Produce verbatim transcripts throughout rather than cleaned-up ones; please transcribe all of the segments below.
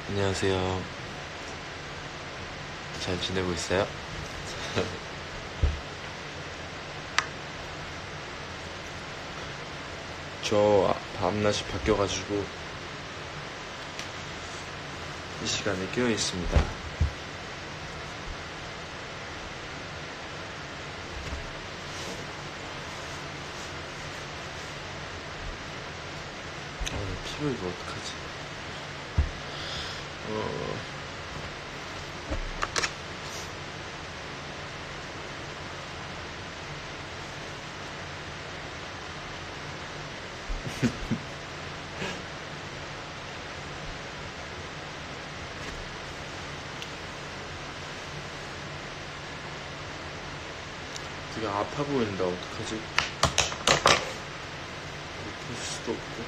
안녕하세요. 잘 지내고 있어요? 저 밤낮이 바뀌어가지고 이 시간에 깨어 있습니다. 아, 피부 이거 어떡하지? 어... 되게 아파 보인다. 어떡하지? 볼 수도 없고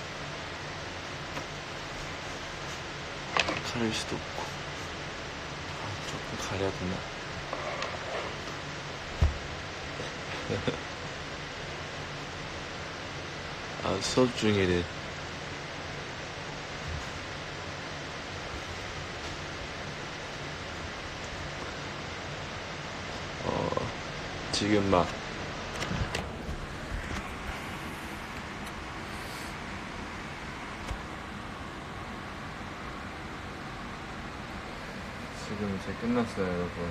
가릴 수도 없고. 아, 조금 가려야 되나? 아, 수업 중이래. 어, 지금 막 지금 이제 끝났어요, 여러분.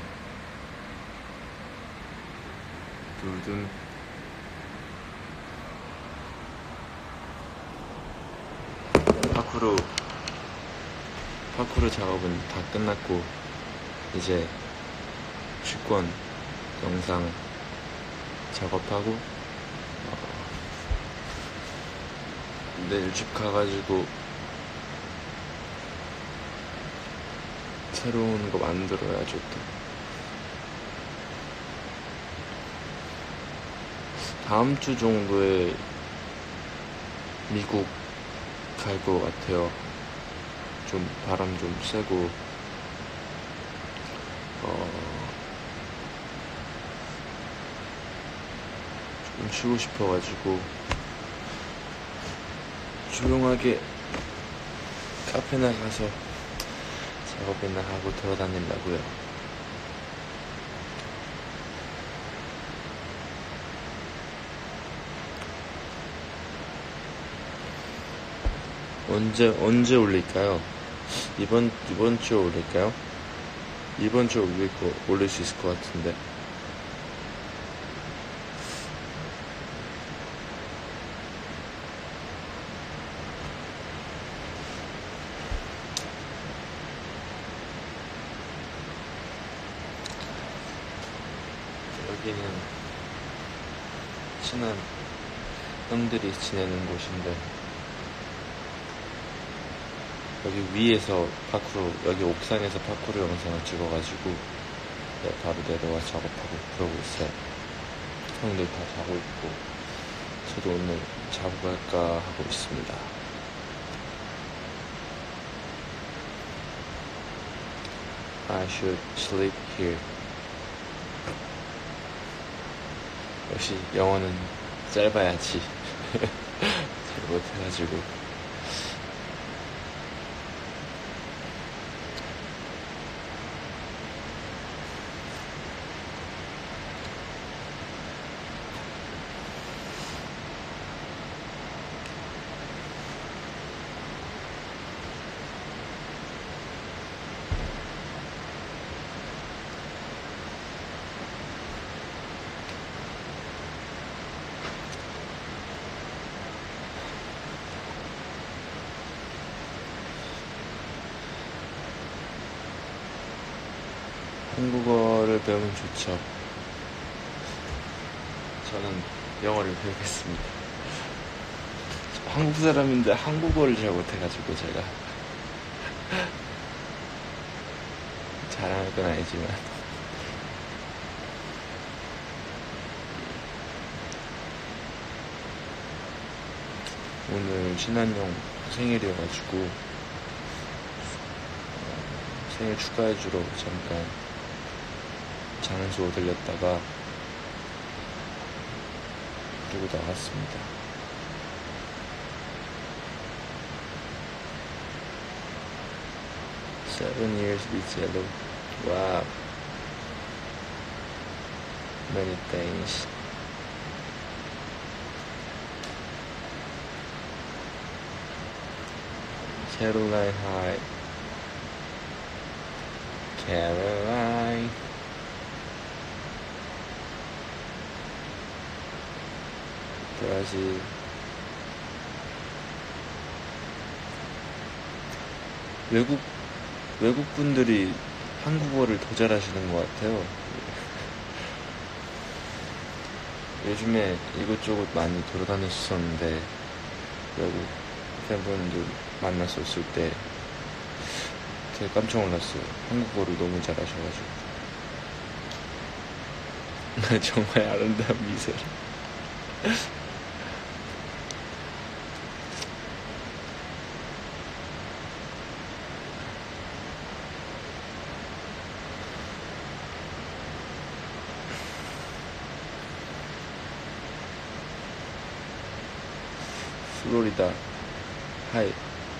두둔. 파쿠르 파쿠르 작업은 다 끝났고 이제 직권 영상 작업하고 어, 내일 집 가가지고 새로운 거 만들어야죠. 또 다음 주 정도에 미국 갈 것 같아요. 좀 바람 좀 쐬고 어, 좀 쉬고 싶어가지고 조용하게 카페나 가서 작업이나 하고 돌아다니려고요. 언제 언제 올릴까요? 이번 이번 주에 올릴까요? 이번 주에 올릴 거 올릴 수 있을 것 같은데. 여기는 친한 형들이 지내는 곳인데 여기 위에서 파쿠르, 여기 옥상에서 파쿠르 영상을 찍어가지고 네, 바로 내려와 작업하고 그러고 있어요. 형들 다 자고 있고 저도 오늘 자고 갈까 하고 있습니다. I should sleep here. 역시 영어는 짧아야지. 잘 못해가지고. 한국어를 배우면 좋죠. 저는 영어를 배우겠습니다. 한국 사람인데 한국어를 잘 못해가지고 제가 잘하는 건 아니지만 오늘 친한 형 생일이어가지고 어, 생일 축하해주러 잠깐 장소 들렸다가 그리고 나갔습니다. Seven years beats yellow. Wow. Many things. Caroline High. Caroline. 브라질. 외국 외국 분들이 한국어를 더 잘하시는 것 같아요. 요즘에 이곳저곳 많이 돌아다녔었는데 외국 팬분들 만났었을 때 되게 깜짝 놀랐어요. 한국어를 너무 잘하셔가지고. 정말 아름다운 미소를. 플로리다 하이.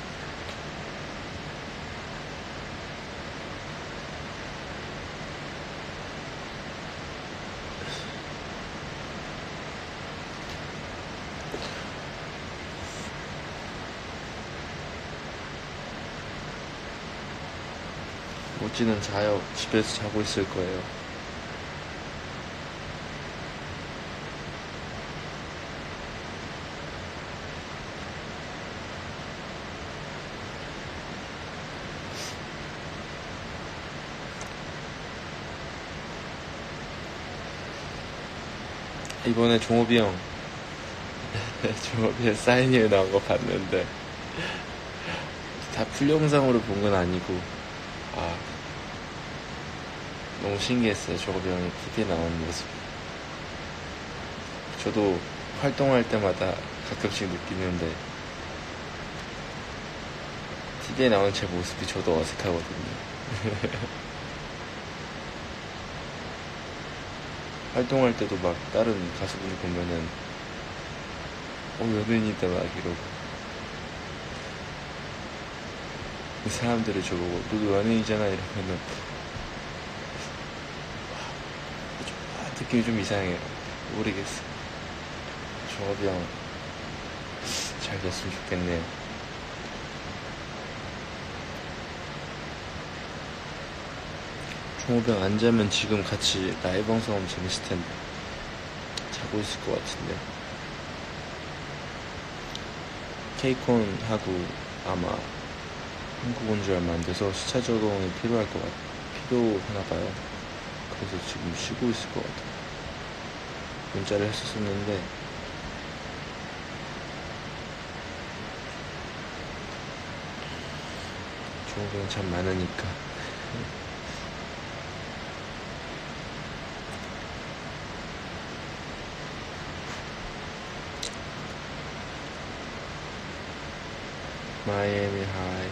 모찌는 자요. 집에서 자고 있을 거예요. 이번에 종업이 형 종업이 형 사인회 나온 거 봤는데 다 풀영상으로 본 건 아니고 아 너무 신기했어요. 종업이 형이 티비에 나오는 모습. 저도 활동할 때마다 가끔씩 느끼는데 티비에 나오는 제 모습이 저도 어색하거든요. 활동할 때도 막 다른 가수분들 보면은 어 연예인이다 막 이러고 그 사람들이 저보고 너도 연예인이잖아 이러면은 아, 느낌이 좀 이상해요. 모르겠어. 종업이 형 잘 됐으면 좋겠네요. 종업이 형 안 자면 지금 같이 라이브 방송하면 재밌을 텐데 자고 있을 것 같은데. 케이콘하고 아마 한국 온 지 얼마 안 돼서 시차 적응이 필요할 것 같, 필요하나 봐요. 그래서 지금 쉬고 있을 것 같아요. 문자를 했었었는데 종업이 형 참 많으니까. Miami High.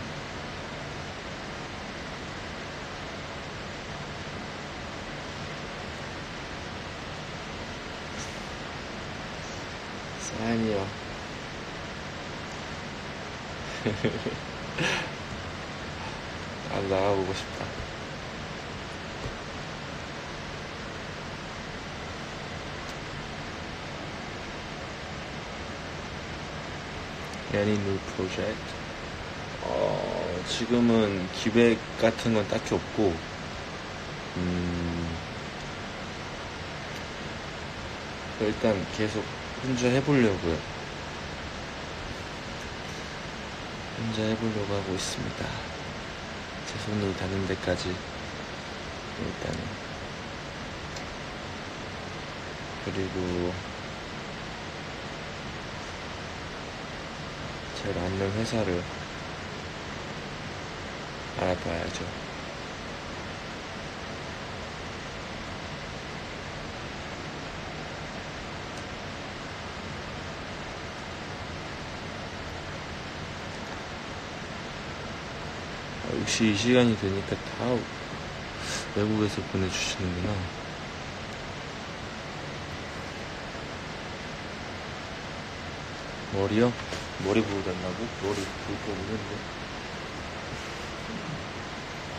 사연이요. 나도 나가보고 싶다. Any new project? 어, 지금은 기획 같은 건 딱히 없고, 음, 일단 계속 혼자 해보려고요. 혼자 해보려고 하고 있습니다. 제 손이 닿는 데까지 일단은. 그리고 잘 맞는 회사를 알아봐야죠. 아, 역시 이 시간이 되니까 다 외국에서 보내주시는구나. 머리요? 머리 보고 달라고? 머리 볼 거 없는데.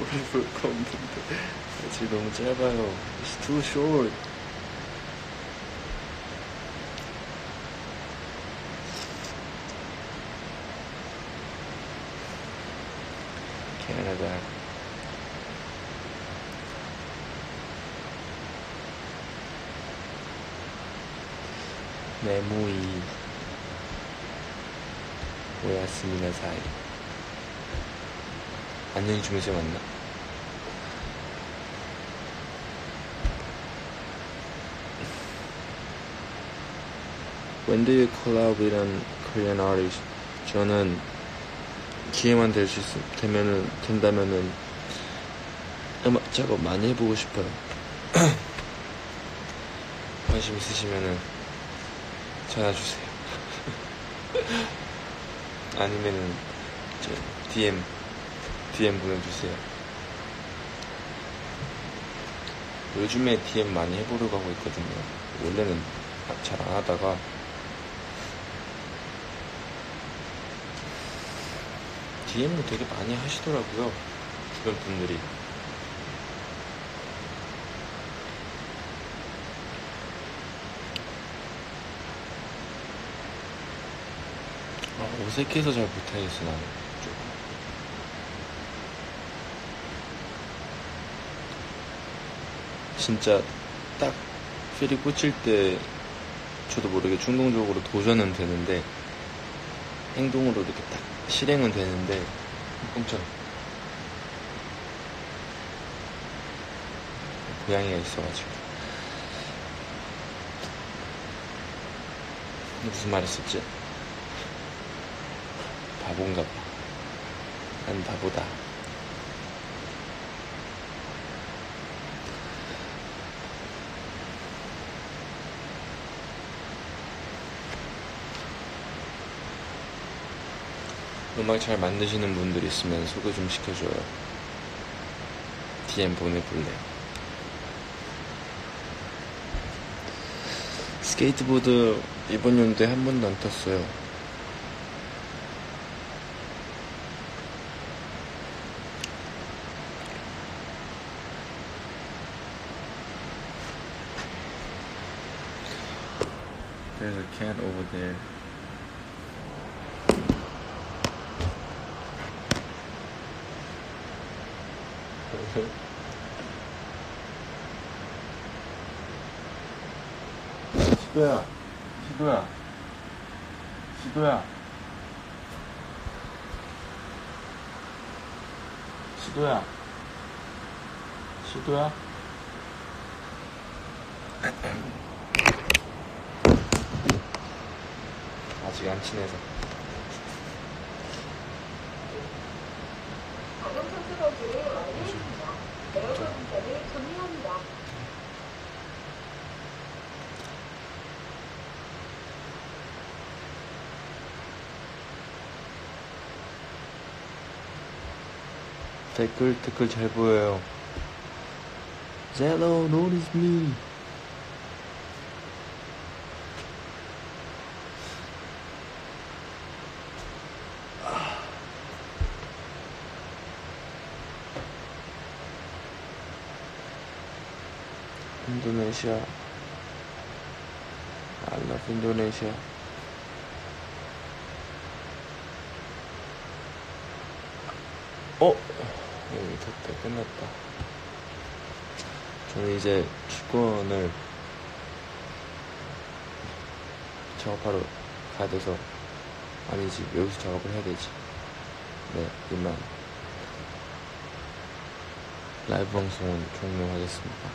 머리 볼 거 없는데 지금 너무 짧아요. It's too short. 캐나다. 네모이 오야스미나 사이. 안녕히 주무세요. 맞나? When do you collab with an Korean artist? 저는 기회만 될 수 있, 되면은, 된다면은 음악 작업 많이 해보고 싶어요. 관심 있으시면은 전화주세요. 아니면은 저 디엠 디엠 보내주세요. 요즘에 디엠 많이 해보려고 하고 있거든요. 원래는 잘 안 하다가 디엠을 되게 많이 하시더라고요. 주변 분들이. 아, 어색해서 잘 못하겠어, 나는. 조금. 진짜 딱 필이 꽂힐 때 저도 모르게 충동적으로 도전은 되는데 행동으로 이렇게 딱 실행은 되는데 엄청 고양이가 있어가지고. 무슨 말 했었지? 바본가 봐. 난 바보다. 음악 잘 만드시는 분들 있으면 소개 좀 시켜줘요. 디엠 보내볼래. 스케이트보드 이번 연도에 한 번도 안 탔어요. There's a cat over there. 시도야, 시도야, 시도야, 시도야, 시도야. 아직 안 친해서. 다른 선수들에게 안내해줍니다. 여러분 운전을 정리합니다. 댓글 댓글 잘 보여요. Zello, notice me. 인도네시아. I love 인도네시아. 어? 여기 됐다. 끝났다. 저는 이제 축구원을 작업하러 가야 돼서, 아니지, 여기서 작업을 해야 되지. 네, 이만 라이브 방송은 종료하겠습니다.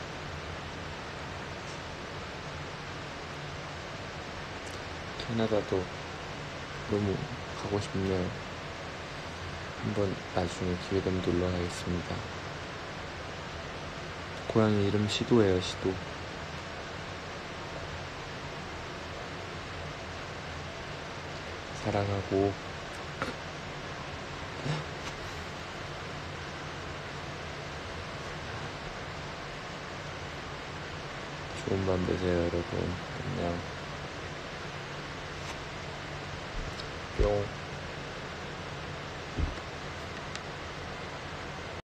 캐나다도 너무 가고 싶네요. 한번 나중에 기회 되면 놀러 가겠습니다. 고양이 이름 시도예요. 시도. 사랑하고 좋은 밤 되세요, 여러분. 안녕. 뿅.